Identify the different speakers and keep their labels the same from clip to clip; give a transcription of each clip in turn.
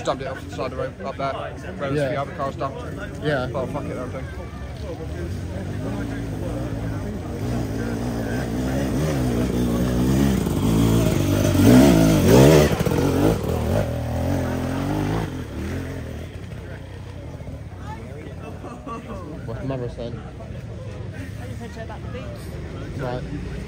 Speaker 1: just dumped it off the side of the road up there, where the other car's dumped.
Speaker 2: Yeah.
Speaker 1: Oh, fuck it, everything.
Speaker 2: What's Mother saying?
Speaker 3: I just heard about the boots.
Speaker 2: Right.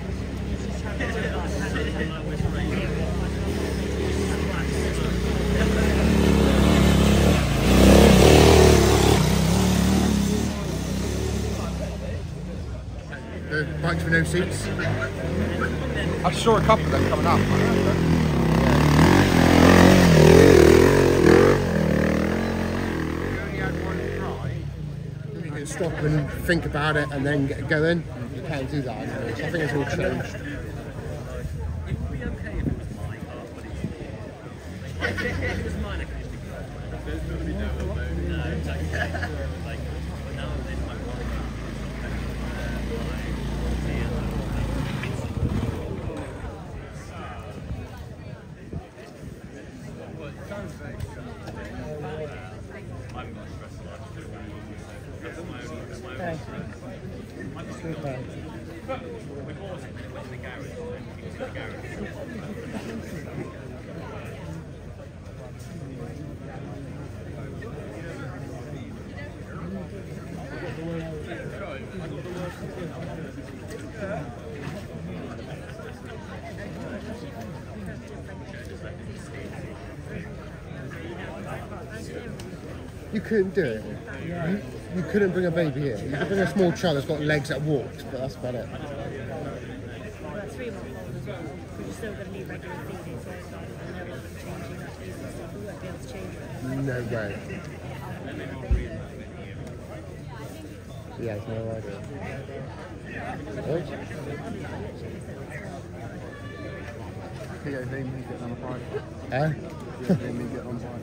Speaker 2: The bikes with no seats.
Speaker 1: I just saw a couple of them coming up.
Speaker 2: You can stop and think about it and then get going. You can't do that anymore. So I think it's all changed.
Speaker 4: It would be okay if it was my car, but if it was mine, I could just be like, there's going to be no exactly. Like, but now it's my car.
Speaker 2: You couldn't do it. You couldn't bring a baby here. You could bring a small child that's got legs that walks, but that's about it.
Speaker 3: Well, 3-month-old as well, but you're still going to need regular feeding, so I know what we're changing that feed and stuff, we won't be able to change it.
Speaker 2: No way. He has no idea.
Speaker 1: POV me getting on a bike.
Speaker 2: Huh?
Speaker 1: POV me getting on a bike.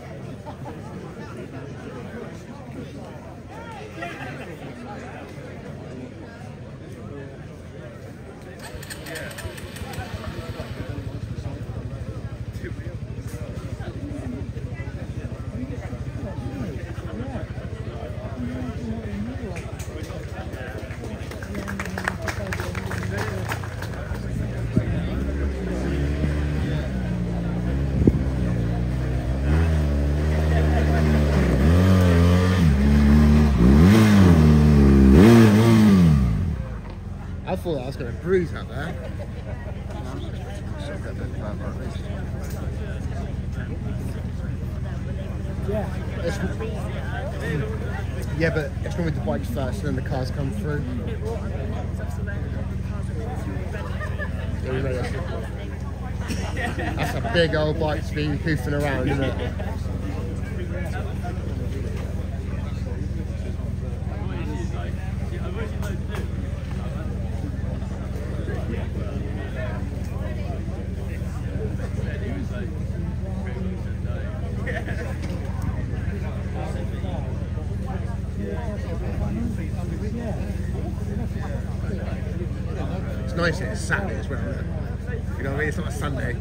Speaker 2: I thought I was going to bruise out there. Yeah, but it's normally the bikes first and then the cars come through. That's a big old bike to be hoofing around, isn't it? It's nice that it's Saturday as well, isn't it? You know what I mean? It's not a Sunday.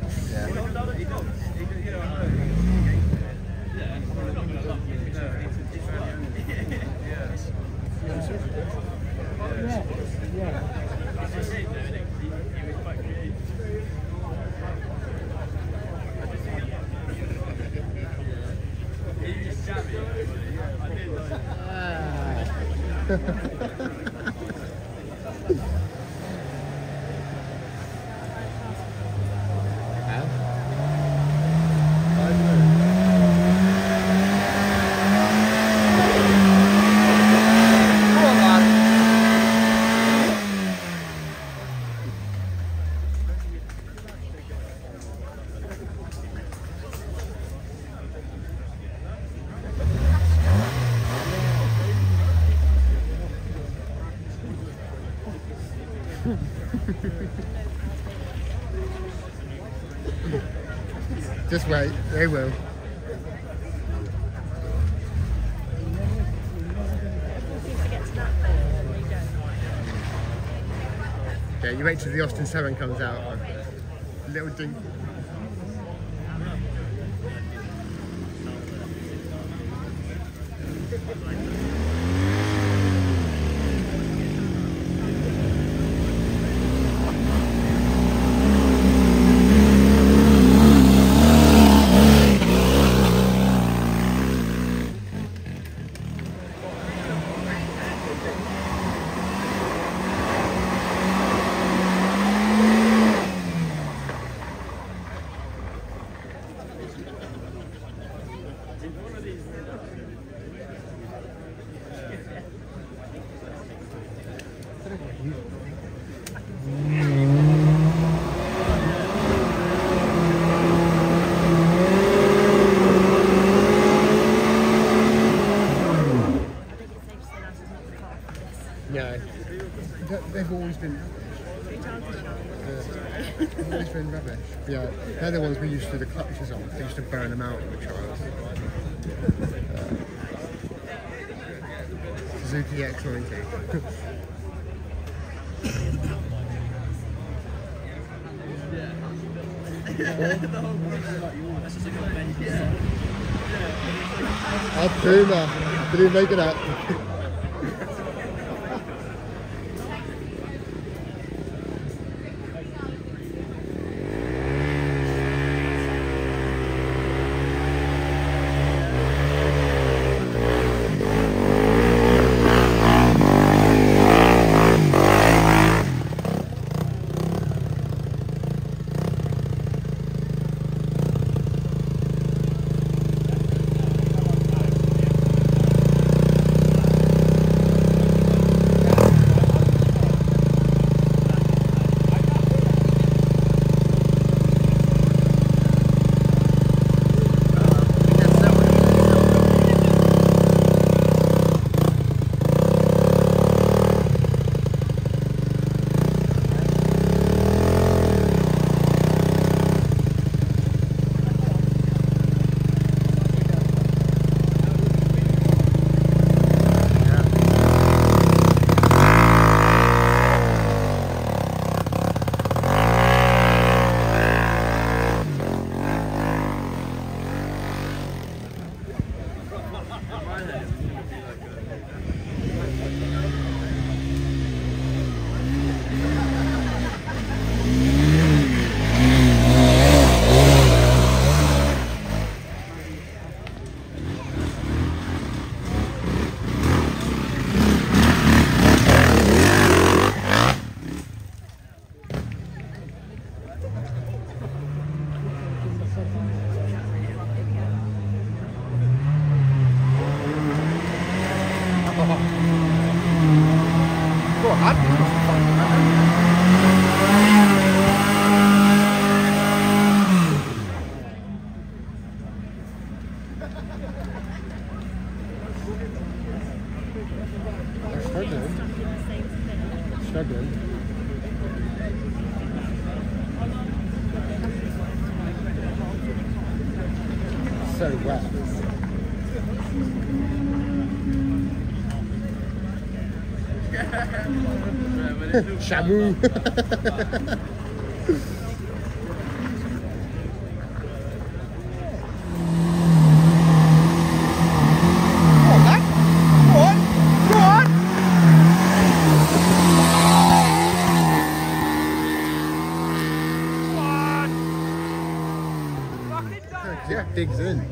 Speaker 2: Just wait, they will. Yeah, you wait till the Austin 7 comes out. Little ding. They've always been. They've always been rubbish. Yeah, they're the ones we used to do the clutches on. They used to burn them out in the trials. Suzuki X90. Puma. Did he make it up? Struggling. So wet. Shamu. Yeah, digs in.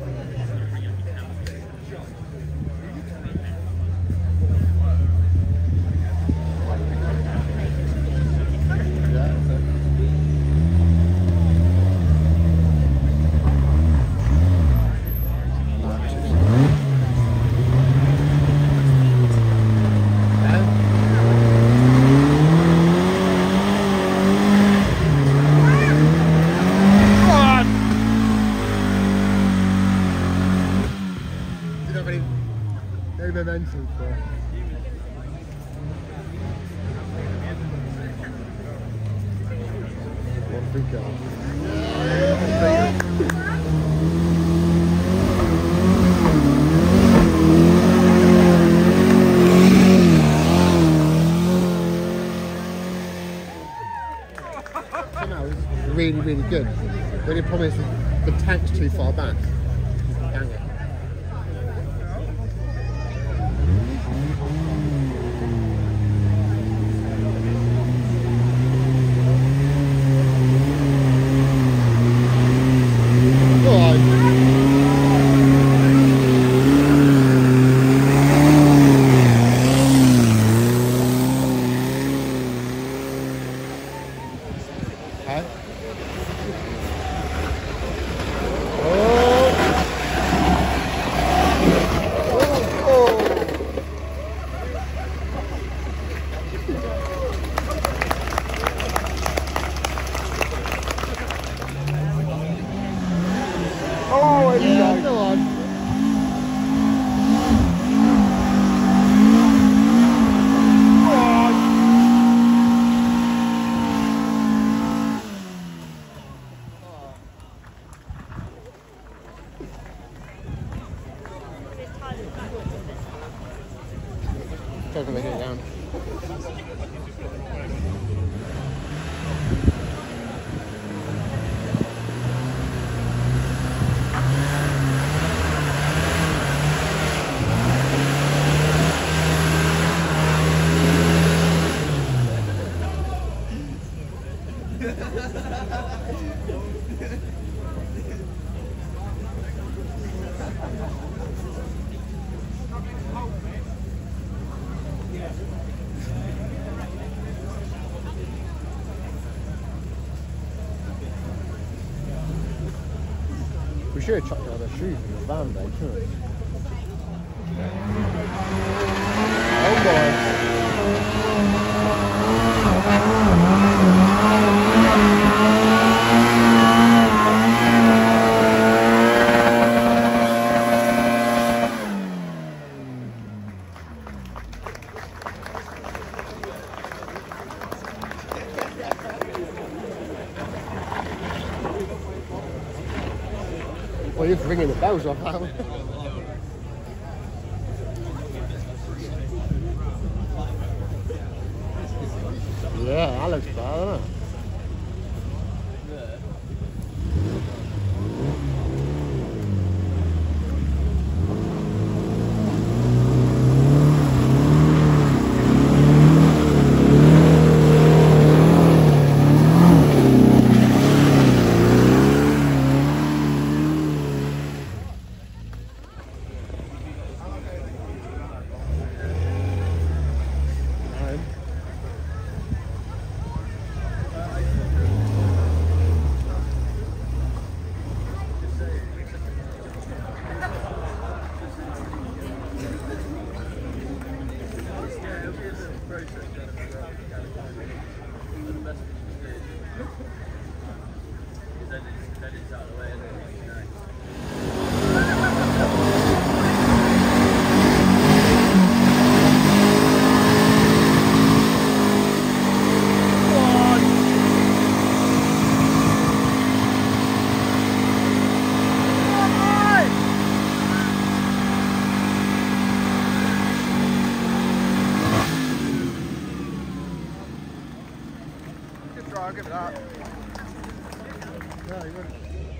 Speaker 2: No momentum for one big guy. Somehow it's really, really good. The only problem is the tank's too far back. Dang it. Doesn't make it down. We should have chucked out their shoes in the van day, shouldn't we? Oh boy. Well, you're ringing the bells off, aren't we? Yeah, that looks bad, doesn't it?
Speaker 1: I'll give it that.
Speaker 2: Yeah, you got it.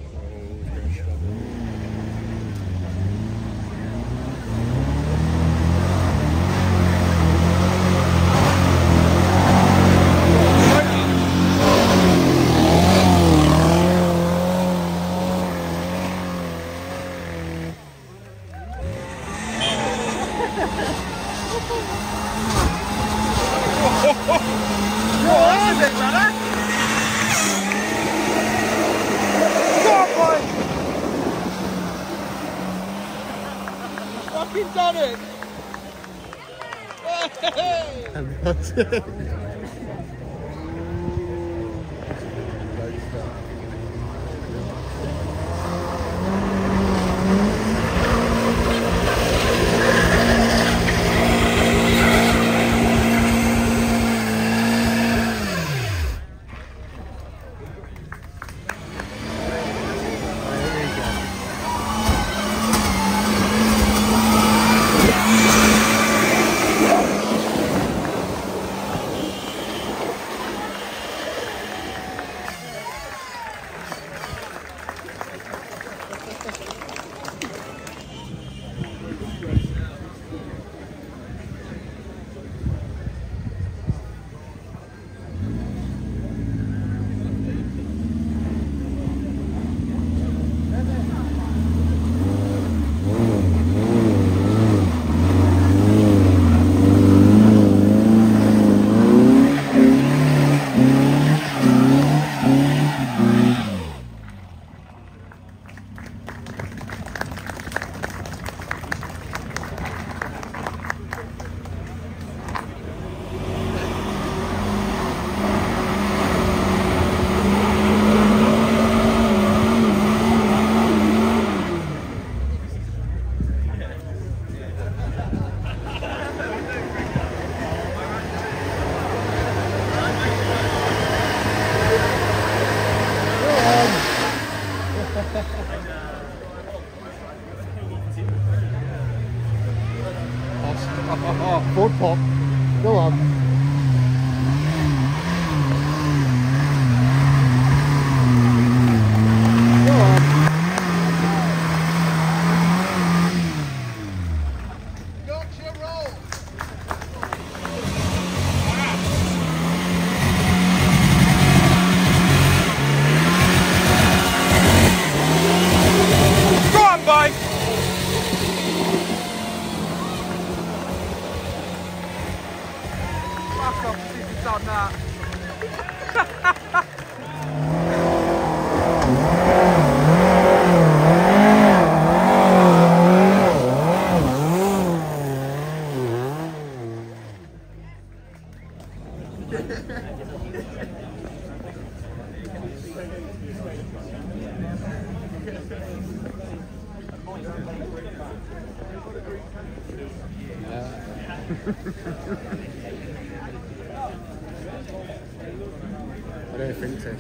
Speaker 1: Fucking done it!
Speaker 2: And that's it. Forward pop. Go on. Go on.
Speaker 1: Gotcha, roll. Go on, boy. Fuck off, see if you've done that.
Speaker 2: I don't think so,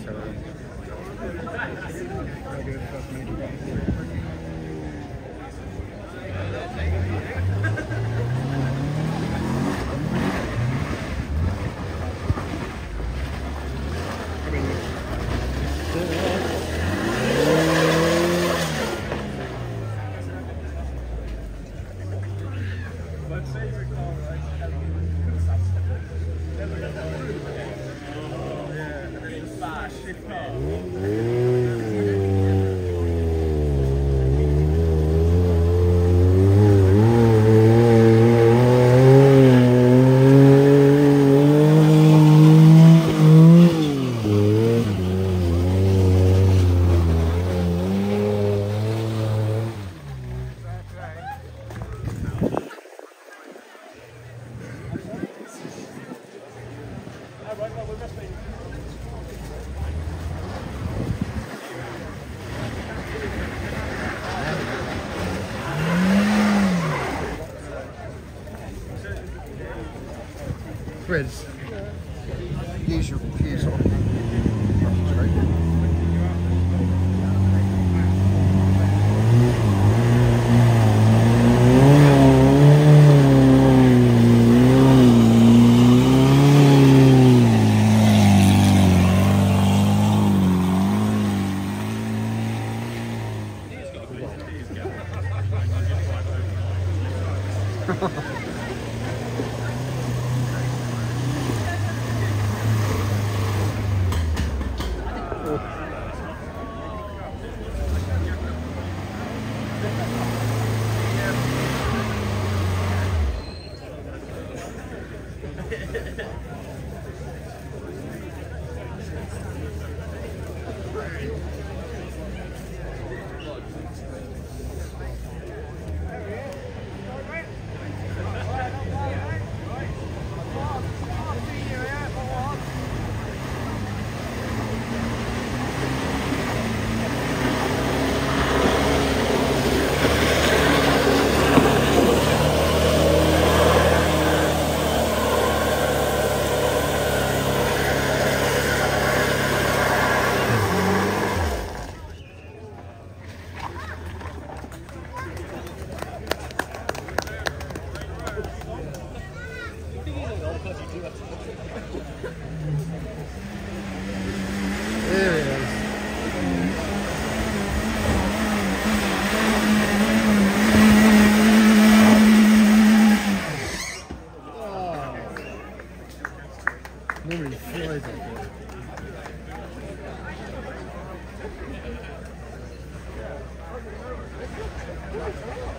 Speaker 2: Grids. Use your Normally flies up here.